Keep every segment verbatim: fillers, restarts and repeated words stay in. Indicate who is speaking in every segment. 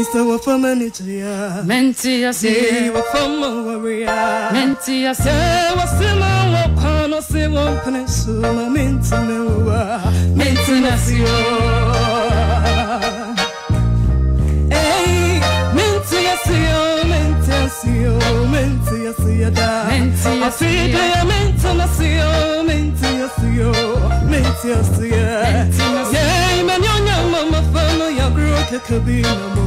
Speaker 1: Mister Wafamanitria,
Speaker 2: Mentia say,
Speaker 1: Wafamaria,
Speaker 2: Mentia say,
Speaker 1: Wasima Wapano, Simon Peninsula, Mintina, Mintina Sio. Hey, Mintia Sio, Mintia Sio, Mintia Sio, Mintia Sio, Mintina Sio, Mintia Sio, Mintia Sio. Yeah, man, your mama, family, your girl, could be no more.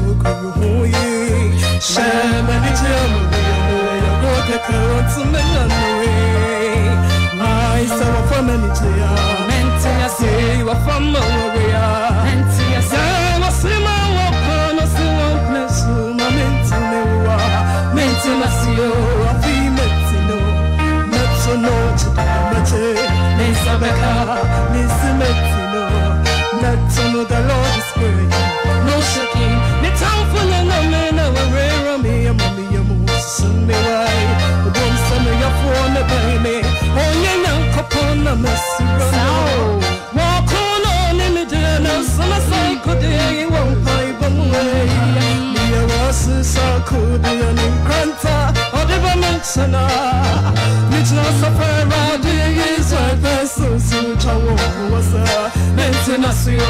Speaker 1: Shama ni jamu ya rote karotu menanwe. I saw a family tia. Mente ya si wa fama waria. Mente ya si wa sima wa pano si wa plesu ma mente mewa. Mente na si yo a fi mente no. Metso no chita mete. Nisa beka nisi mente no. Metso no the Lord is good. No shaking. Ni town for na na me na we re me ya mami ya mo sunme wai. Bom sama ya for na baby. Onye na kopona mesiro. Walk on on in the na sama sai ko de won pai bomwe. Ni ya was sa ko de ni kranta. Ode ba menchana. Ni tna safara de is wa peso su chawo was a mentenasio.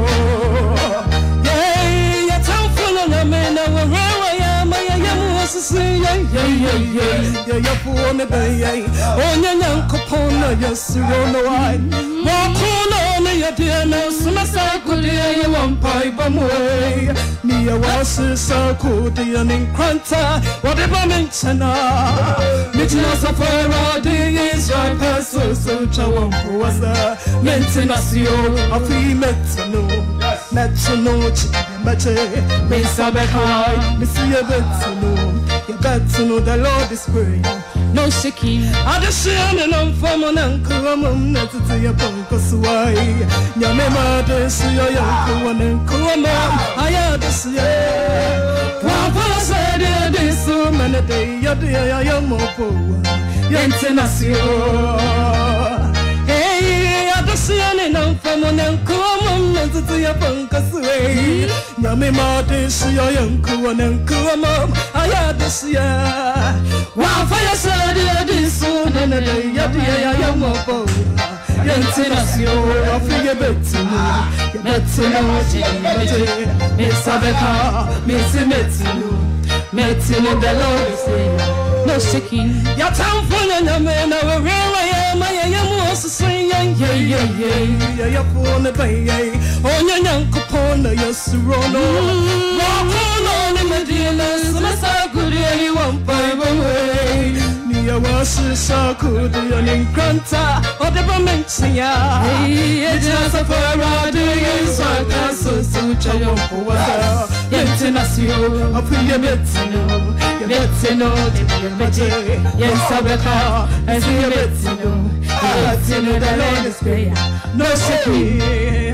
Speaker 1: Yeah, yeah, yeah, yeah, yeah, for me, baby. Oh, yeah, Copona, yes, you know why. Walk on, your dear, no, some cycle, dear, you won't pipe away. Nia was so good, and in Cranta, whatever mention. Mitchell's a fire, is your person, so Chawam was a mentenasio, a free metano, metano, mate, Miss Abekai, Monsieur Betano. You got to know the Lord is great. No shaking. I just shine and I'm from an uncle. I'm not to your bunkers. Why? Your mother, see your young and come I had to see it. One person said this so many days. You're there, you're more poor. You're international. Hey, I just shine and I'm from an uncle. I'm not to your bunkers. Your mother, see your young and come I had to see ya. One fire said this soon and a day, ya dear, young mopo. Yentinasio, I figure better. Better, Miss Abeka, Miss Metino, Metino, the Lord is there. No shaking. Your town full and a man, I will really am. I am also saying, yeah, yeah, yeah, yeah, yeah, for the bay. Oh, your young Capona, yes, Rono. Walk on in the dealers, and I saw good, you won't buy away. Nia was so good, and in Cranta, or the Bamentia. Hey, just a fire, is our castle, so Chayo was a Yentinasio, a pretty Betino, Betino, yes, Abeka, as you Betino, Betino, the Lord is great. No shaking.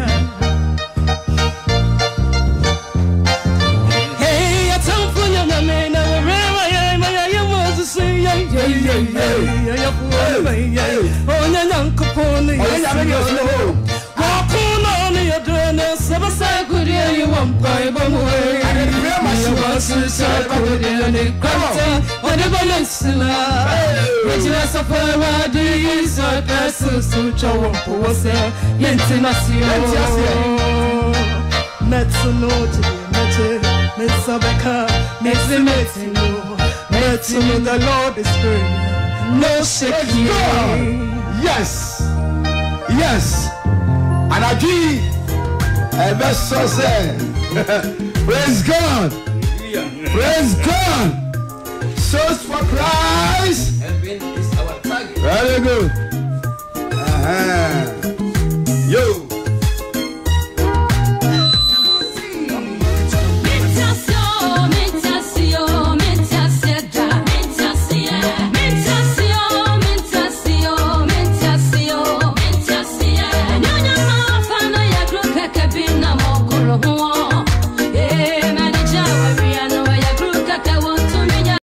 Speaker 1: Yeah, yeah, yeah, yeah, yeah, oh, young Capone, yes, walk on your dinner, seven good, you won't buy one way. I was so good in a quarter, whatever Mensilla. Regina Safara, these are persons who chow was a Yentinasio. Metsuno, Metsabeka, Metsimetsino. Metsuno, the Lord is great. No shaking.
Speaker 3: Yes, yes. And I give a best say. Praise God. Praise God. Souls for Christ.
Speaker 4: Heaven is our target.
Speaker 3: Very good.